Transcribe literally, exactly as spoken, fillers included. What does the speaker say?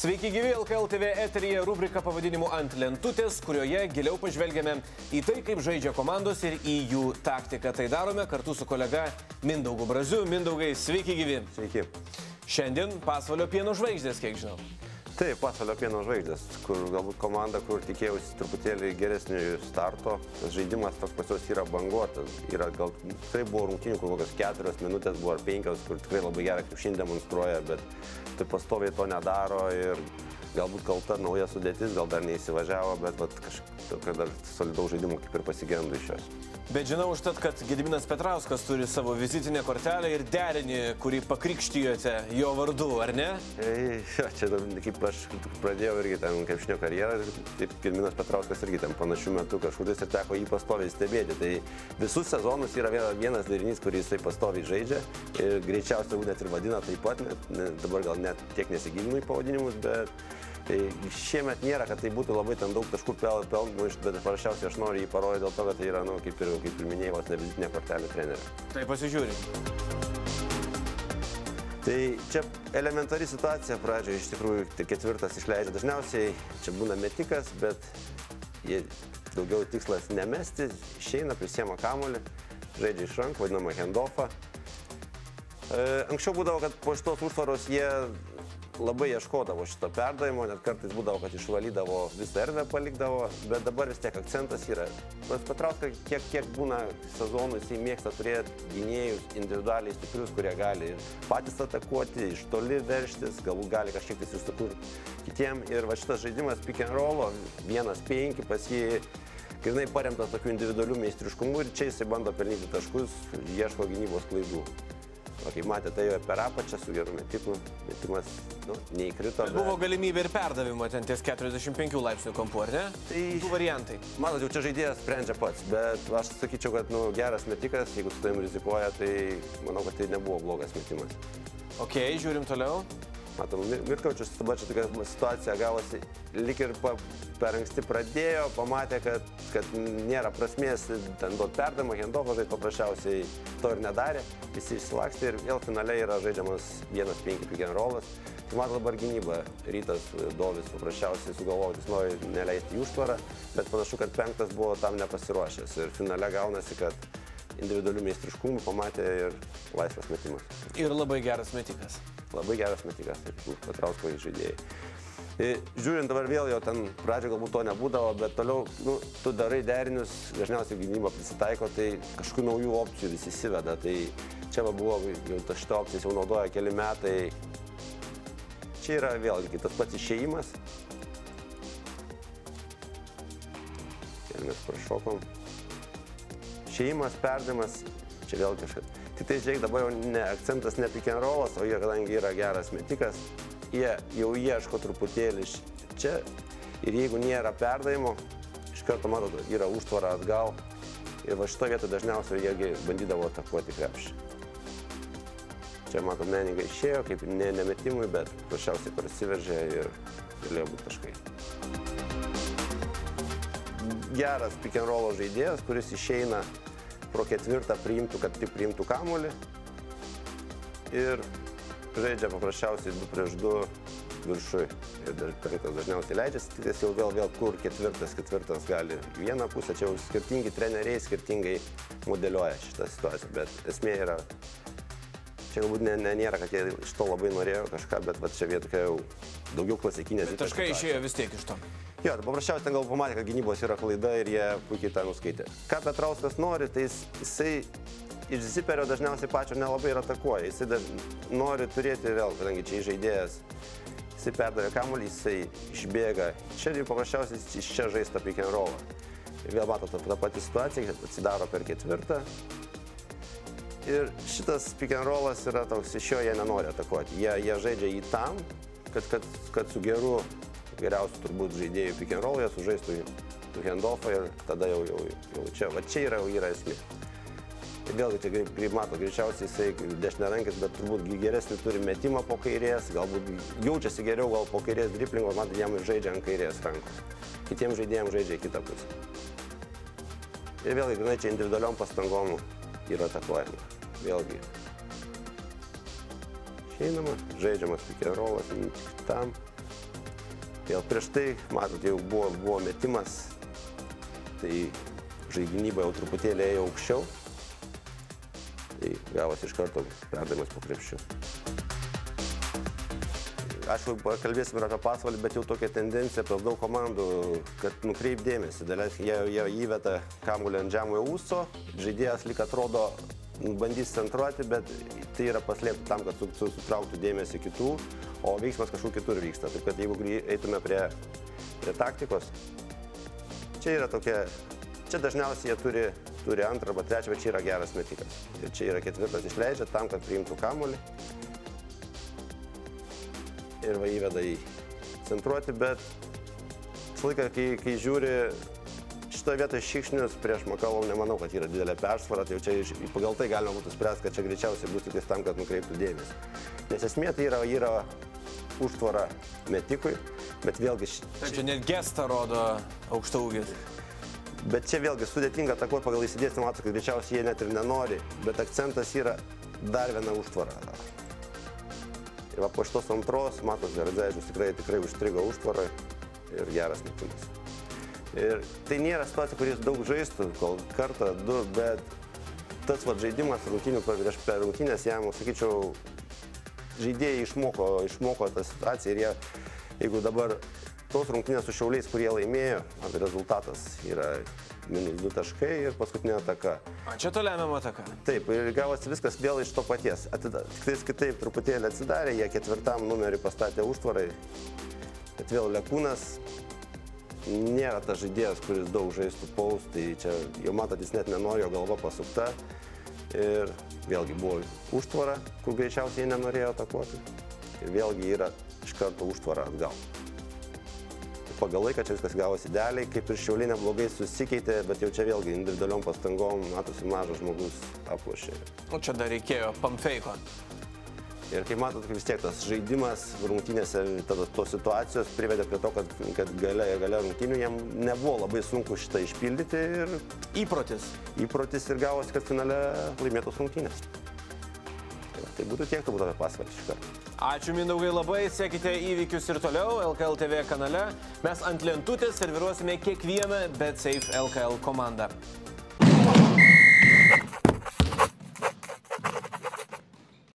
Sveiki gyvi, L K L T V eteryje rubrika pavadinimu Ant lentutės, kurioje giliau pažvelgiame į tai, kaip žaidžia komandos ir į jų taktiką. Tai darome kartu su kolega Mindaugu Braziu. Mindaugai, sveiki gyvi. Sveiki. Šiandien Pasvalio pieno žvaigždės, kiek žinau. Taip, Pasvalio pieno žvaigždės, kur galbūt komanda, kur tikėjausi truputėlį geresnio starto. Tas žaidimas toks pas juos yra banguotas. Yra gal, tai buvo rungtynių, kur kokios keturios minutės buvo ar penkios, kur tikrai labai gerą krepšinį demonstruoja, bet tai pastoviai to nedaro ir galbūt kalta nauja sudėtis, gal dar neįsivažiavo, bet vat, kažkaip dar solidaus žaidimų kaip ir pasigendu iš jos. Bet žinau užtat, kad Gediminas Petrauskas turi savo vizitinę kortelę ir derinį, kurį pakrikštijote jo vardu, ar ne? Ei, čia kaip aš pradėjau irgi ten krepšinio karjerą, taip Gediminas Petrauskas irgi ten panašių metų kažkuris ir teko jį pastoviai stebėti. Tai visus sezonus yra vienas darinys, kurį jisai pastoviai žaidžia ir greičiausiai net ir vadina taip pat, net, net, dabar gal net tiek nesigilinu į pavadinimus, bet tai šiemet nėra, kad tai būtų labai ten daug taškų pelnų, bet paprasčiausiai aš noriu jį parodyti dėl to, kad tai yra, nu, kaip ir, kaip ir minėjau, ne vizitinė kortelė trenerio. Tai pasižiūrė. Tai čia elementari situacija pradžioje, iš tikrųjų, tai ketvirtas išleidžia. Dažniausiai čia būna metikas, bet jie daugiau tikslas nemesti, išeina, prisiema kamuolį, žaidžia iš rankų, vadinama handoffą. Anksčiau būdavo, kad po šitos užtvaros jie labai ieškodavo šito perdavimo, net kartais būdavo, kad išvalydavo visą erdvę palikdavo, bet dabar vis tiek akcentas yra. Pas Petrauską, kiek, kiek būna sezonų, jisai mėgsta turėti gynėjus individualiai stiprius, kurie gali patys atakuoti, iš toli verštis, galbūt gali kažkiek tais susikurti kitiem. Ir va šitas žaidimas pick and rollo, vienas penki, pas jį grinai paremtas tokių individualių meistriškumų ir čia jisai bando pelnyti taškus, ieško gynybos klaidų. O kaip matėte, ėjo per apačią su geru metiku, metimas nu, neįkrito. Bet buvo galimybė ir perdavimo ten ties keturiasdešimt penkių laipsnių kampu, ar ne? Tai du variantai. Matot, jau čia žaidėjas sprendžia pats, bet aš sakyčiau, kad nu, geras metikas, jeigu su tavim rizikuoja, tai manau, kad tai nebuvo blogas metimas. Ok, žiūrim toliau. Matom, Mirkaučius dabar čia tokia situacija gavosi, lyg ir pa, per anksti pradėjo, pamatė, kad, kad nėra prasmės ten duoti perdavimą, handoffą žaisti, paprasčiausiai to ir nedarė, visi išsilakstė ir vėl finale yra žaidžiamas vienas penki pick and rollas. Tai mato dabar gynyba, Rytas Dovis paprasčiausiai sugalvojo, jis nori neleisti į užtvarą, bet panašu, kad penktas buvo tam nepasiruošęs ir finale gaunasi, kad individualių meistriškumų pamatė ir laisvas metimas. Ir labai geras metikas. Labai geras metikas, taip, Petrausko žaidėjai. Žiūrint dabar vėl, jau ten pradžio galbūt to nebūdavo, bet toliau, nu, tu darai derinius, dažniausiai gynyba prisitaiko, tai kažkokių naujų opcijų visi įsiveda. Tai čia va buvo, jau šitą opcijas jau naudoja keli metai. Čia yra vėlgi tas pats išėjimas. Ir mes prašokom. Išėjimas, perdavimas, čia vėl kažkas. Tik tai, žiūrėk, dabar jau ne, akcentas ne pick and rollas, o jie, kadangi yra geras metikas, jie jau ieško truputėlį čia ir jeigu nėra perdavimo, iš karto, matot, yra užtvara atgal ir va šito vietą dažniausiai jie bandydavo atakuoti krepšį. Čia, matom, menininkai išėjo, kaip ne nemetimui, bet prašiausiai prasiveržė ir galėjo būti taškai. Geras pick and rollo žaidėjas, kuris išeina pro ketvirtą priimtų, kad tik priimtų kamuolį ir žaidžia paprasčiausiai du prieš du viršui ir penktas dažniausiai leidžiasi, tik jau vėl, vėl kur ketvirtas, ketvirtas gali vieną pusę, čia jau skirtingi treneriai skirtingai modeliuoja šitą situaciją, bet esmė yra, čia galbūt ne, ne, nėra, kad jie iš to labai norėjo kažką, bet va, čia vietokia jau daugiau klasikinės. Bet taškai išėjo vis tiek iš to. Jo, tai paprasčiausiai ten gal pamatė, kad gynybos yra klaida ir jie puikiai tą nuskaitė. Ką Petrauskas nori, tai jisai iš ziperio dažniausiai pačio nelabai ir atakuoja. Jisai daž... nori turėti vėl, kadangi čia žaidėjas, jisai perdavė kamuolį, jisai išbėga. Čia ir paprasčiausiai iš čia žaista pick and rollą. Ir vėl matot tą patį situaciją, kad atsidaro per ketvirtą. Ir šitas pick and rollas yra toks, iš jo jie nenori atakuoti. Jie, jie žaidžia jį tam, kad, kad, kad su geru geriausių turbūt žaidėjų pick and roll, jie sužaistų handoffą ir tada jau, jau, jau čia, va čia yra, yra esmė. Ir vėlgi, čia greit mato, greičiausiai jisai dešinėrankis, bet turbūt geresnį turi metimą po kairės, galbūt jaučiasi geriau gal po kairės driplingo, matot, jam žaidžia ant kairės rankos. Kitiems žaidėjams žaidžia į kitą pusę. Ir vėlgi, grinai čia individualiom pastangom yra atakuojama. Vėlgi. Išeinama, žaidžiamas pick and rollas, tam. Vėl prieš tai, matot, jau buvo, buvo metimas, tai žaidynyba jau truputėlį ėjo aukščiau, tai gavosi iš karto perdavimas po krepšiu. Aišku, kalbėsim ir apie pasvalį, bet jau tokia tendencija pas daug komandų, kad nukreip dėmesį. Jie, jie įveta kamuolį ant žemojo ūso, žaidėjas lyg atrodo bandys centruoti, bet tai yra paslėpti tam, kad sutrauktų dėmesį kitų, o veiksmas kažkur kitur vyksta. Taip kad jeigu eitume prie, prie taktikos, čia yra tokia, čia dažniausiai jie turi, turi antrą arba trečią, bet čia yra geras metikas. Ir čia yra ketvirtas išleidžia tam, kad priimtų kamuolį. Ir va įveda į centruoti, bet visą laiką, kai, kai žiūri šitoje vietoje Šikšnius prieš Makalov, nemanau, kad yra didelė persvara, tai jau čia pagal tai galima būtų spręsti, kad čia greičiausiai bus tik tam, kad nukreiptų dėmesį. Nes esmė tai yra, yra užtvara metikui, bet vėlgi... Taip, čia net gestą rodo aukštaūgis. Bet čia vėlgi sudėtinga atakuoti pagal įsidėstymą, mato, kad greičiausiai jie net ir nenori, bet akcentas yra dar viena užtvara. Ir va po šitos antros, matos, Radzevičius tikrai, tikrai užstrigo užtvarą ir geras metimas. Ir tai nėra situacija, kuris daug žaistų, kol kartą, du, bet tas va, žaidimas rungtynių prieš per rungtynės jam, sakyčiau, žaidėjai išmoko, išmoko tą situaciją ir jie, jeigu dabar tos rungtynės su Šiauliais, kurie laimėjo, rezultatas yra minus du taškai ir paskutinė ataka. A, čia to lemiama ataka. Taip, ir gavosi viskas vėl iš to paties. Tik kitaip truputėlį atsidarė, jie ketvirtam numerį pastatė užtvarai, bet vėl Lekūnas nėra tas žaidėjas, kuris daug žaistų paus, tai čia jau matot, jis net nenori, jo galva pasukta. Ir vėlgi buvo užtvara, kur greičiausiai jie nenorėjo atakuoti. Ir vėlgi yra iš karto užtvara atgal. Pagal laiką čia viskas gavosi idealiai, kaip ir Šiauliai neblogai susikeitė, bet jau čia vėlgi individualiom pastangom, matosi, mažas žmogus aplošė. O čia dar reikėjo pamfeiko. Ir kaip matot, vis tiek tas žaidimas rungtynėse, tos situacijos privedė prie to, kad, kad gale, gale rungtynių jam nebuvo labai sunku šitą išpildyti. Ir įprotis. Įprotis ir gavosi, kad finale laimėtos rungtynės. Tai, tai būtų tiek, turbūt apie pasvalį šį kartą. Ačiū Mindaugai labai, sekite įvykius ir toliau L K L T V kanale. Mes ant lentutės serviruosime kiekvieną BetSafe L K L komandą.